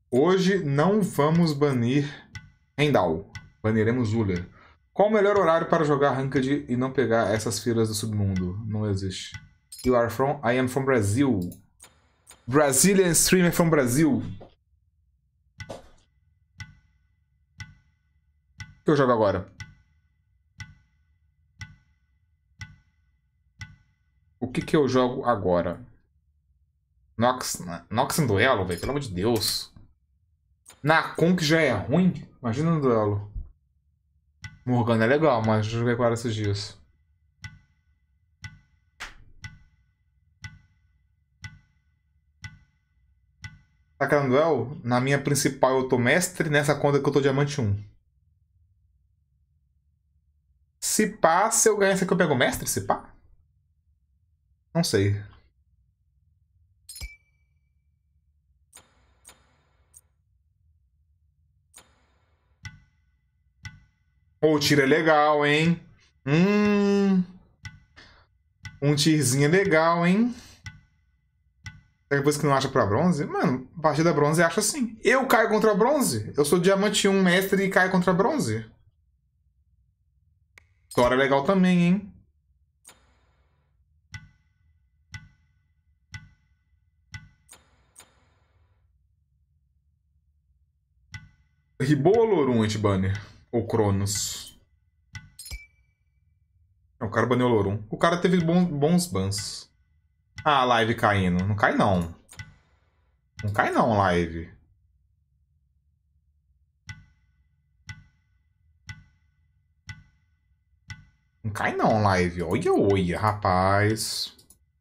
Hoje não vamos banir Rendal. Baniremos Uller. Qual o melhor horário para jogar Ranked e não pegar essas filas do submundo? Não existe. You are from? I am from Brazil. Brazilian streamer from Brazil. O que eu jogo agora? O que eu jogo agora? Nox em duelo, velho. Pelo amor de Deus. Na Conk já é ruim. Imagina no duelo. Morgana é legal, mas eu joguei com ela esses dias. Tá querendo duelo? Na minha principal eu tô mestre, nessa conta que eu tô diamante 1. Se pá, se eu ganhar essa aqui eu pego mestre? Se pá? Não sei. O tiro é legal, hein? Um tirzinho é legal, hein? Depois que não acha pra bronze? Mano, partida bronze acha assim. Eu caio contra bronze? Eu sou diamante 1 mestre e caio contra bronze? Tora é legal também, hein? Ribou ou Lorum, anti-banner? Ou Cronos? O cara baneu o Lorum. O cara teve bons bans. Ah, live caindo. Não cai não. Não cai não, live. Não cai não, live. Olha, olha, rapaz.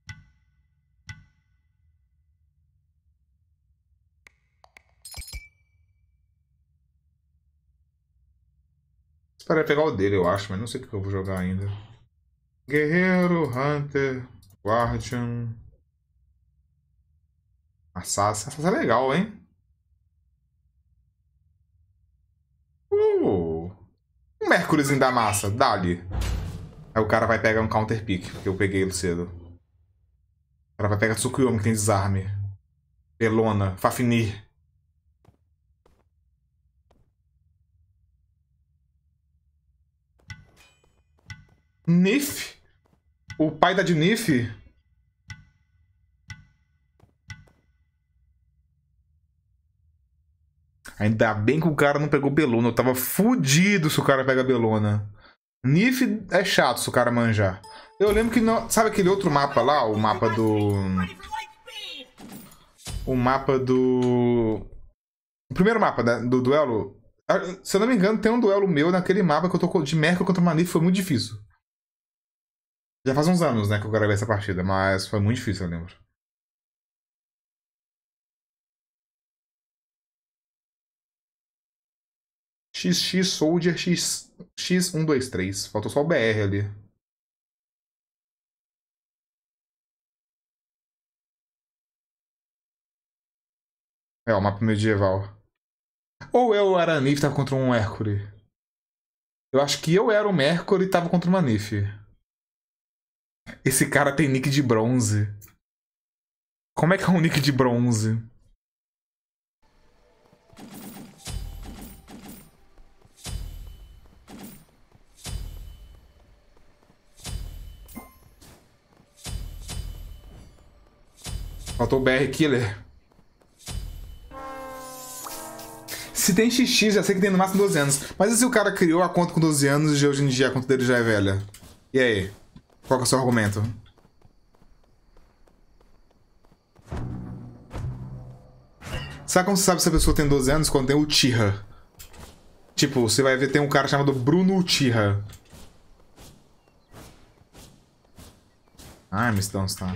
Esperei pegar o dele, eu acho, mas não sei o que eu vou jogar ainda. Guerreiro, Hunter, Guardian... Assassin. Assassin é legal, hein? Um Mercúriozinho da massa, dali. Aí o cara vai pegar um counter pick, porque eu peguei ele cedo. O cara vai pegar Tsukuyomi, que tem desarme. Pelona, Fafnir. Nif? O pai da de Nif? Ainda bem que o cara não pegou Belona. Eu tava fudido se o cara pega Belona. Nif é chato se o cara manjar. Eu lembro que... Não... Sabe aquele outro mapa lá? O mapa do... O mapa do... O primeiro mapa do duelo... Se eu não me engano, tem um duelo meu naquele mapa que eu tô de Merkel contra uma Nif. Foi muito difícil. Já faz uns anos, né, que eu gravei essa partida. Mas foi muito difícil, eu lembro. XX Soldier X123. Faltou só o BR ali. É, o mapa medieval. Ou eu era a Nif e tava contra um Mercury? Eu acho que eu era o Mercury e tava contra uma Nif. Esse cara tem nick de bronze. Como é que é um nick de bronze? Faltou o BR Killer. Se tem XX, já sei que tem no máximo 12 anos. Mas e se o cara criou a conta com 12 anos e hoje em dia a conta dele já é velha? E aí? Qual que é o seu argumento? Sabe como você sabe se a pessoa tem 12 anos? Quando tem o Uchiha. Tipo, você vai ver, tem um cara chamado Bruno Uchiha. Ai, Miss Dunstan.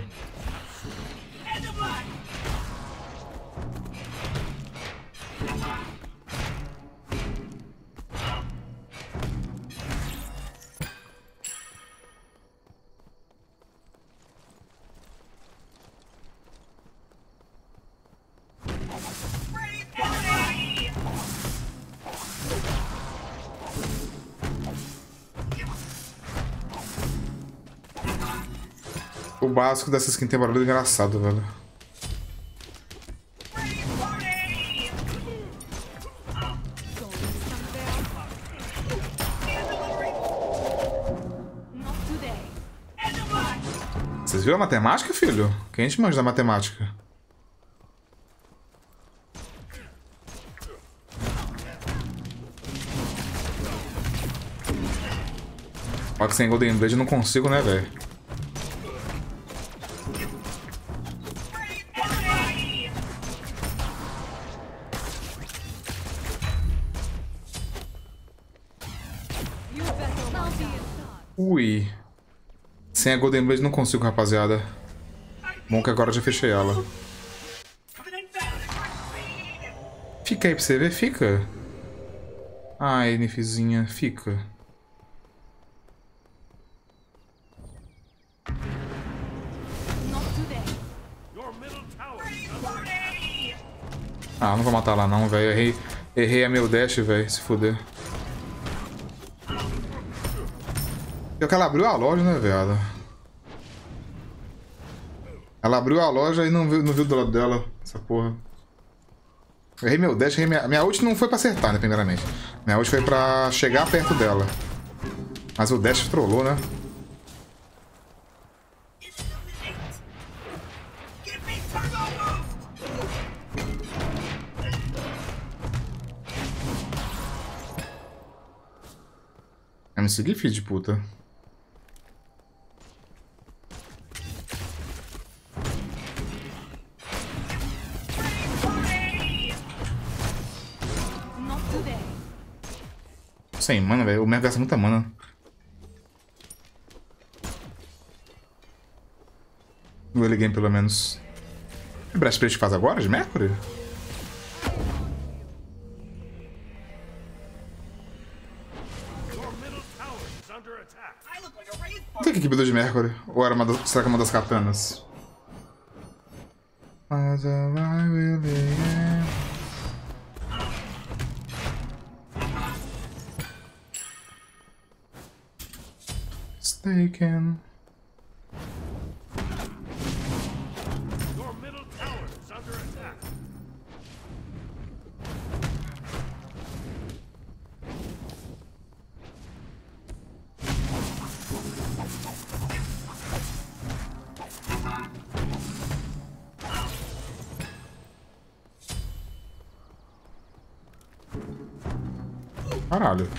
O básico dessa skin tem barulho engraçado, velho. Vocês viram a matemática, filho? Quem a gente manja da matemática? Só que sem Golden Blade eu não consigo, né, velho? Ui. Sem a Golden Blade não consigo, rapaziada. Bom que agora eu já fechei ela. Fica aí pra você ver, fica. Ai, Nifzinha, fica. Ah, não vou matar lá não, velho. Errei a meu dash, velho. Se fuder. Pior que ela abriu a loja, né, velho? Ela abriu a loja e não viu do lado dela, essa porra. Errei meu dash, errei minha ult não foi pra acertar, né, primeiramente. Minha ult foi pra chegar perto dela. Mas o dash trollou, né? Vai me seguir, filho de puta. Sem mana, velho. O Merc gasta muita mana. No early game, pelo menos. Que Breastplate faz agora, de Mercury? Não tem que build de Mercury? Ou era será que é uma das katanas? Mas I really am. Taken. Your middle tower is under attack. Caralho.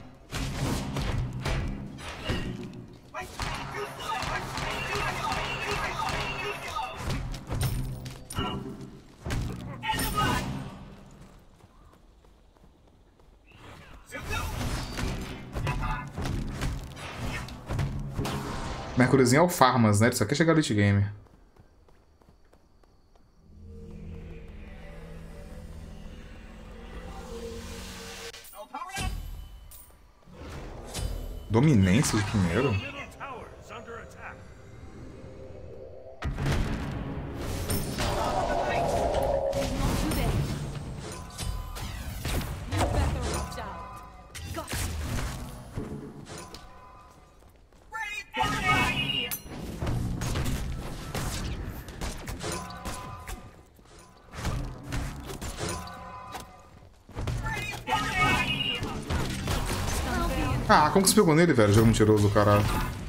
Mercúriozinho é o Farmas, né? Ele só quer chegar no late game. Dominância de primeiro? Ah, como que você pegou nele, velho? Jogo mentiroso, caralho.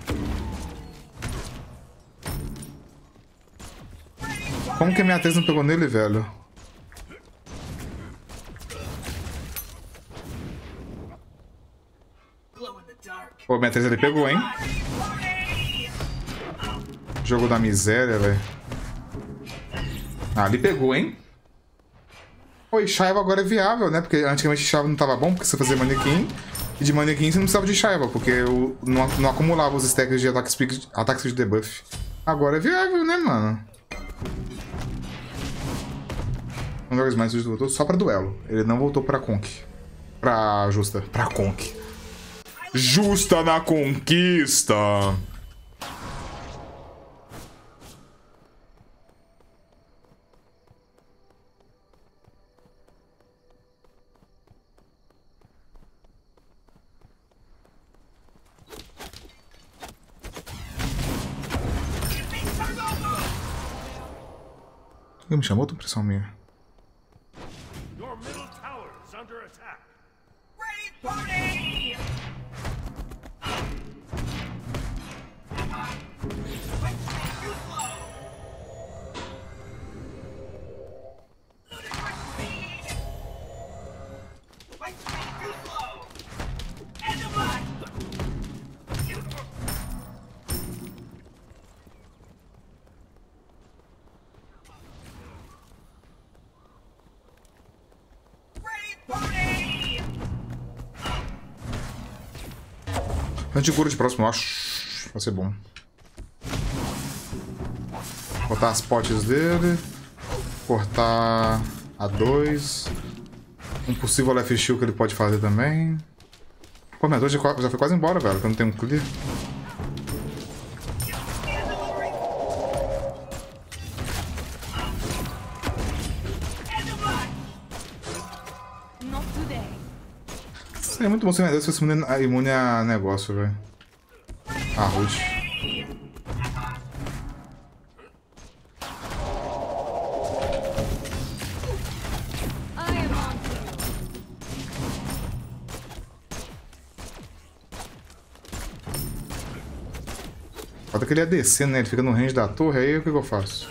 Como que a minha atriz não pegou nele, velho? Pô, minha atriz ele pegou, hein? Jogo da miséria, velho. Ah, ali pegou, hein? Oi, Shaiva agora é viável, né? Porque antigamente Shaiva não tava bom, porque você fazia manequim. E de manequim você não precisava de Shaiva, porque eu não acumulava os stacks de ataques de debuff. Agora é viável, né, mano? Não joga mais, ele voltou só pra duelo. Ele não voltou pra Conk. Pra Justa. Pra Conk. Justa na conquista! Ele me chamou outra impressão minha. Antiguro de próximo, eu acho. Vai ser bom. Botar as potes dele. Cortar a 2. Um possível left shield que ele pode fazer também. Pô, minha 2 já foi quase embora, velho, que eu não tenho um clear. É muito bom se minha 2 fosse imune a negócio, velho. Ah, rude. Falta que ele ia descer, né? Ele fica no range da torre, aí o que eu faço?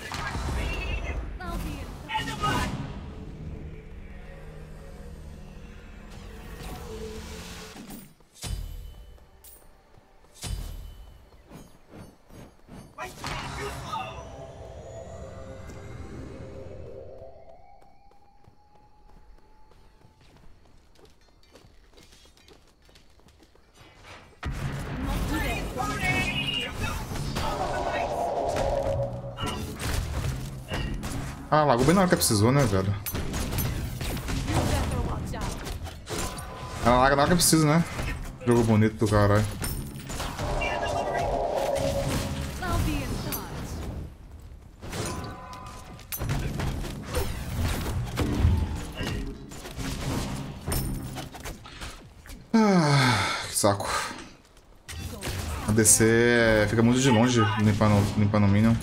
Ah, lagou bem na hora que precisou, né, velho? Ela laga na hora que precisa, né? Jogo bonito do caralho. Que saco. A DC fica muito de longe limpando o Minion.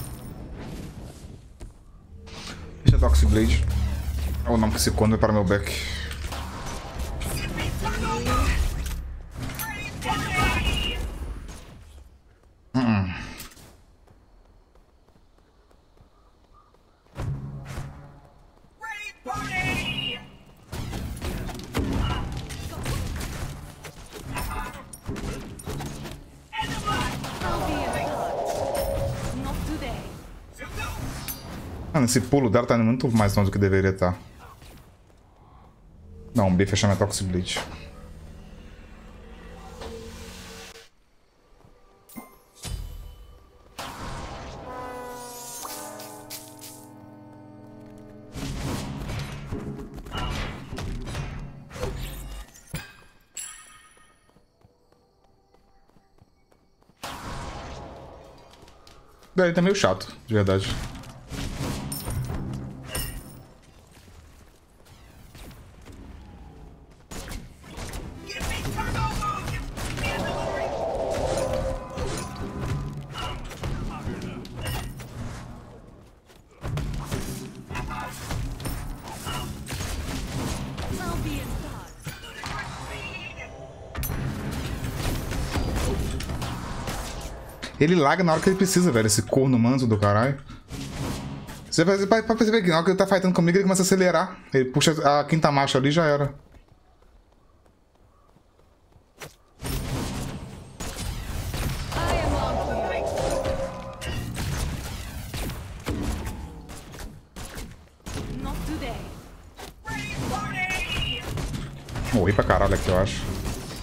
Deixa Toxic Blade. É o nome que se conta para meu back. Mano, esse pulo dela tá indo muito mais longe do que deveria estar. Não, B fechar minha Toxic Blade. Ele tá meio chato, de verdade. Ele laga na hora que ele precisa, velho. Esse corno manso do caralho. Você vai perceber que na hora que ele tá fightando comigo, ele começa a acelerar. Ele puxa a quinta marcha ali e já era. Morri pra caralho aqui, eu acho.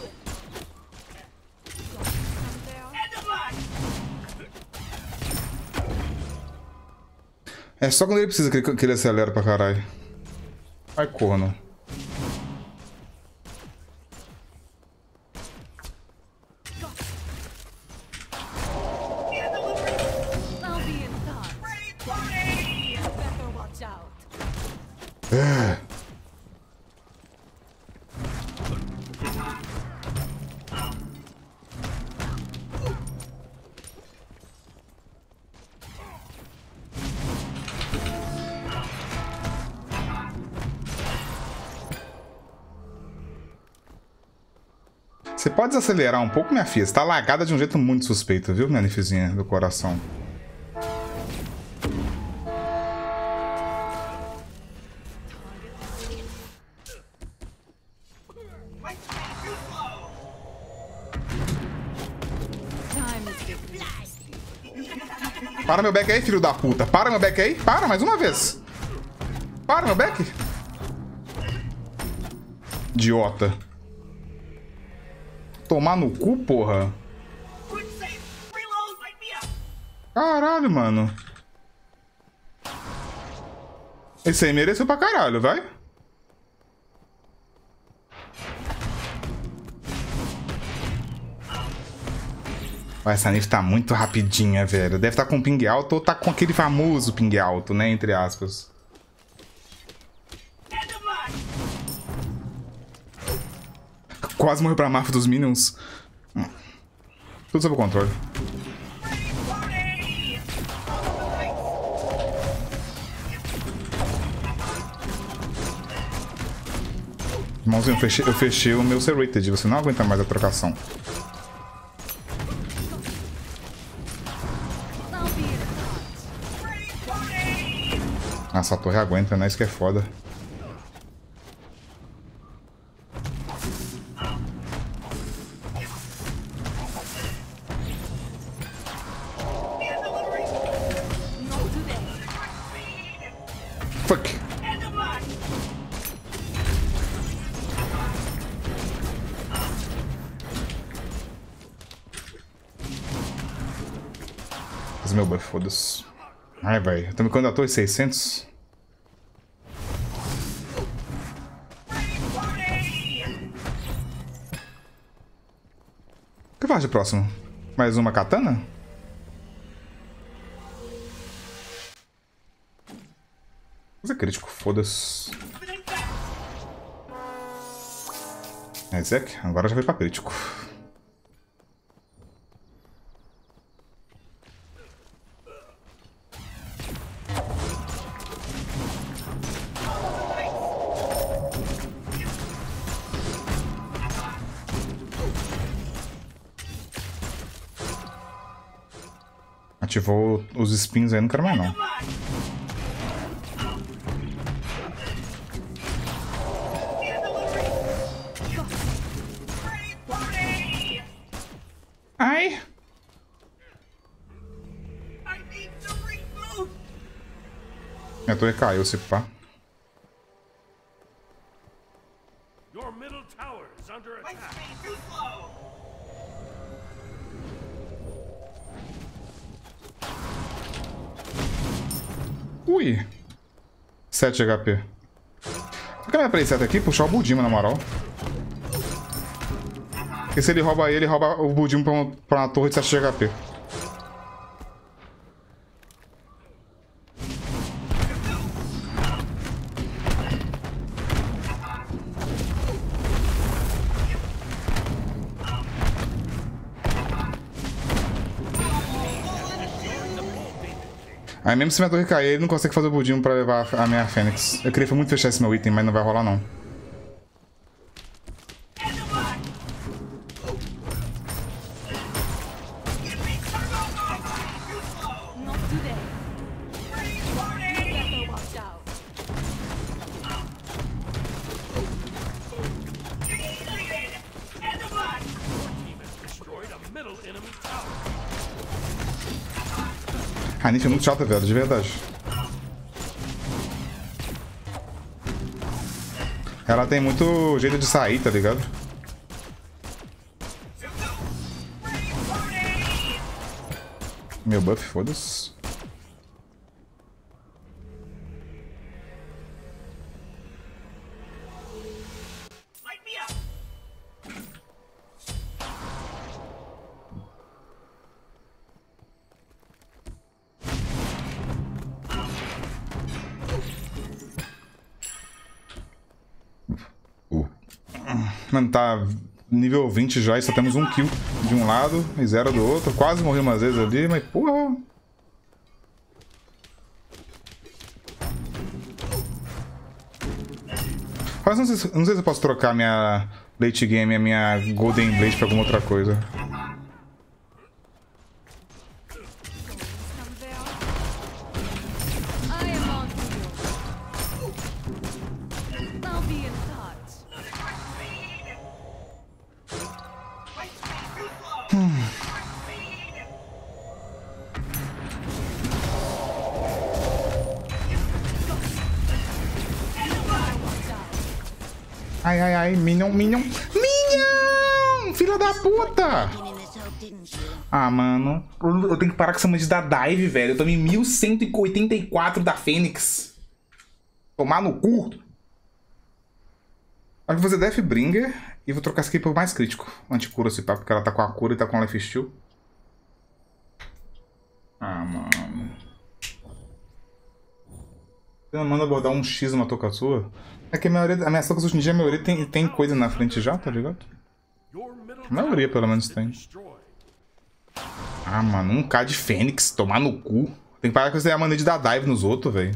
É só quando ele precisa que ele acelera pra caralho. Ai, corno. Você pode desacelerar um pouco, minha filha? Você tá lagada de um jeito muito suspeito, viu, minha nifezinha do coração? Para meu back aí, filho da puta. Para meu back aí. Para, mais uma vez. Para meu back. Idiota. tomar no cu, porra. Caralho, mano. Esse aí mereceu pra caralho, vai. Essa Nif tá muito rapidinha, velho. Deve estar com ping alto ou tá com aquele famoso ping alto, né? Entre aspas. Quase morreu pra máfia dos Minions. Tudo sob controle. Irmãozinho, eu fechei o meu Serrated. Você não aguenta mais a trocação. Nossa, a torre aguenta, né? Isso que é foda. Fuck. Fazer meu buff, foda-se. Ai, velho. Eu tô me candidatou a 600. O que eu faço de próximo? Mais uma katana? Fazer crítico, foda-se. É, Zek, agora já veio pra crítico. Ativou os spins aí, não quero mais não. Ai! Minha torre caiu, se pá. Ui! 7 HP. Por que não é pra esse aqui? Puxar o Budima, na moral. Porque se ele rouba o Budima pra uma torre de 7 HP. Aí mesmo se minha torre cair, ele não consegue fazer o Budinho pra levar a minha Fênix. Eu queria muito fechar esse meu item, mas não vai rolar não. A Nif é muito chata, velho, de verdade. Ela tem muito jeito de sair, tá ligado? Meu buff, foda-se. Mano, tá nível 20 já e só temos um kill de um lado e 0 do outro. Quase morri umas vezes ali, mas porra. Mas não sei se eu posso trocar minha late game e a minha Golden Blade pra alguma outra coisa. Ai, ai, ai, Minion, Minion, Minion! filha da puta! Ah, mano. Eu tenho que parar com essa mãe da dive, velho. Eu tomei 1184 da Fênix. Tomar no cu. Acho que vou fazer Deathbringer e vou trocar essa aqui por mais crítico. Anticura se pá, porque ela tá com a cura e tá com a Life Steal. Ah, mano. Você não manda abordar um X numa Tokatsua? É que a minha Tokatsua hoje em dia, a maioria tem coisa na frente já, tá ligado? A maioria, pelo menos, tem. Ah, mano, 1k de Fênix, tomar no cu. Tem que parar com essa maneira de dar dive nos outros, velho.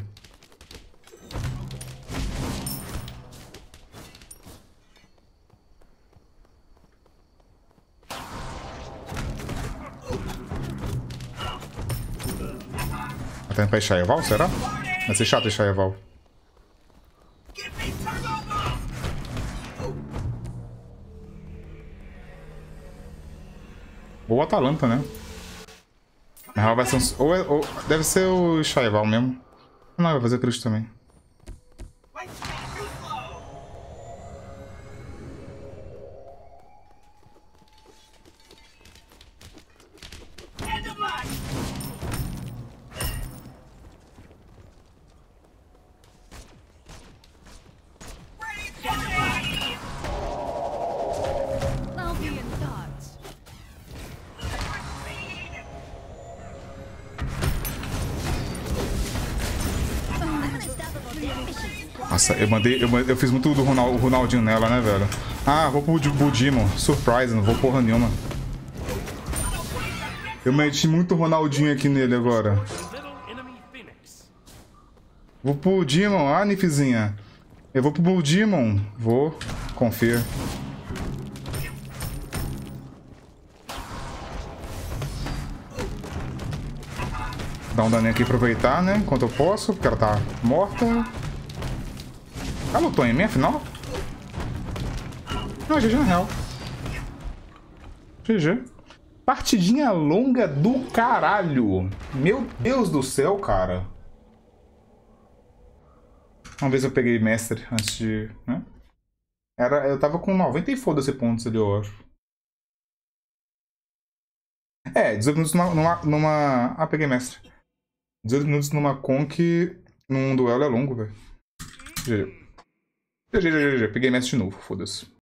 Tá indo pra Shaeval, será? Vai ser chato Shaeval. Ou o Atalanta, né? Mas vai ser um... ou deve ser o Shaeval mesmo. Não, vai fazer Cristo também. Nossa, eu fiz muito do Ronaldinho nela, né, velho? Ah, vou pro Budimon. Surprise, não vou porra nenhuma. Eu meti muito Ronaldinho aqui nele agora. Vou pro Demon, ah, Nifzinha. Eu vou pro Demon. Vou. Confia. Dar um daninho aqui, aproveitar, né? Enquanto eu posso, porque ela tá morta. Ela lutou em mim, afinal? Não, GG na real. GG. Partidinha longa do caralho. Meu Deus do céu, cara. Vamos ver se eu peguei mestre antes de... né? Eu tava com 90 e foda-se pontos ali, eu acho. É, 18 minutos numa... Ah, peguei mestre. 18 minutos numa conk num duelo é longo, velho. GG. GG. Peguei mestre de novo, foda-se.